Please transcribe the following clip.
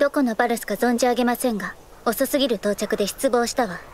どこのバルスか存じ上げませんが、遅すぎる到着で失望したわ。